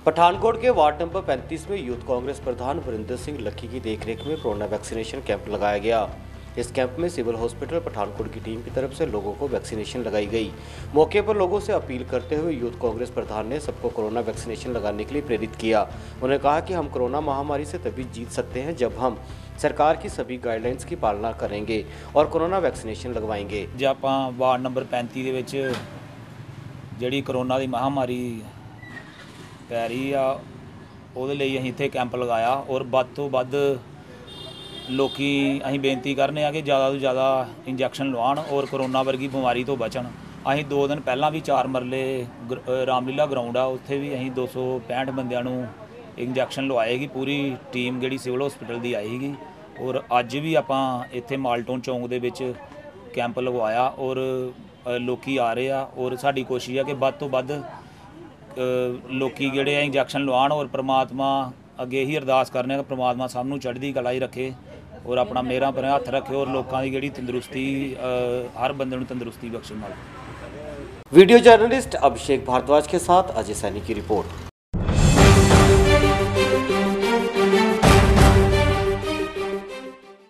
पठानकोट के ward number 35 में youth Congress प्रधान वरिंदर सिंह लक्की की देखरेख में कोरोना वैक्सीनेशन कैंप लगाया गया। इस कैंप में सिविल हॉस्पिटल पठानकोट की टीम की तरफ से लोगों को वैक्सीनेशन लगाई गई। मौके पर लोगों से अपील करते हुए यूथ कांग्रेस प्रधान ने सबको कोरोना वैक्सीनेशन लगाने के लिए प्रेरित किया। उन्होंने कहा कि हम कोरोना महामारी से तभी जीत सकते हैं जब हम सरकार की सभी गाइडलाइंस की पालना करेंगे और कोरोना वैक्सीनेशन लगवाएंगे। जे ਆਪਾਂ ਵਾਰਡ ਨੰਬਰ 35 ਦੇ ਵਿੱਚ ਜਿਹੜੀ कोरोना ਦੀ ਮਹਾਮਾਰੀ ਪੈ ਰਹੀ ਆ ਉਹਦੇ ਲਈ ਅਸੀਂ ਇੱਥੇ ਕੈਂਪ ਲਗਾਇਆ ਔਰ ਵੱਧ ਤੋਂ ਵੱਧ ਲੋਕੀ ਅਸੀਂ ਬੇਨਤੀ ਕਰਨੇ ਆ ਕਿ ਜ਼ਿਆਦਾ ਤੋਂ ਜ਼ਿਆਦਾ ਇੰਜੈਕਸ਼ਨ ਲਵਾਉਣ ਔਰ ਕੋਰੋਨਾ ਵਰਗੀ ਬਿਮਾਰੀ ਤੋਂ ਬਚਣ। ਅਸੀਂ 2 ਦਿਨ ਪਹਿਲਾਂ ਵੀ 4 ਮਰਲੇ ਰਾਮਲੀਲਾ ਗਰਾਊਂਡ ਆ ਉੱਥੇ ਵੀ ਅਸੀਂ 265 ਬੰਦਿਆਂ ਨੂੰ ਇੰਜੈਕਸ਼ਨ ਲਵਾਏਗੀ। ਪੂਰੀ ਟੀਮ ਜਿਹੜੀ ਸਿਵਲ ਹਸਪੀਟਲ ਦੀ ਆਈ ਸੀਗੀ ਔਰ ਅੱਜ ਵੀ ਆਪਾਂ ਇੱਥੇ ਮਾਲਟੋਨ ਚੌਂਕ ਦੇ ਵਿੱਚ ਕੈਂਪ ਲਗਵਾਇਆ ਔਰ ਲੋਕੀ ਆ ਰਹੇ ਆ ਔਰ ਸਾਡੀ ਕੋਸ਼ਿਸ਼ ਆ ਕਿ ਵੱਧ ਤੋਂ ਵੱਧ ਲੋਕੀ ਜਿਹੜੇ ਆ ਇੰਜੈਕਸ਼ਨ ਲਵਾਉਣ ਔਰ ਪ੍ਰਮਾਤਮਾ ਅੱਗੇ ਹੀ ਅਰਦਾਸ ਕਰਨੇ ਕਿ ਪ੍ਰਮਾਤਮਾ ਸਭ ਨੂੰ ਚੜ੍ਹਦੀ ਕਲਾ ਹੀ ਰੱਖੇ ਔਰ ਆਪਣਾ ਮੇਰਾ ਪਰ ਹੱਥ ਰੱਖੇ ਔਰ ਲੋਕਾਂ ਦੀ ਜਿਹੜੀ ਤੰਦਰੁਸਤੀ हर बंदे ਨੂੰ तंदुरुस्ती बख्शे। वीडियो जर्नलिस्ट अभिषेक भारद्वाज के साथ अजय सैनी की रिपोर्ट।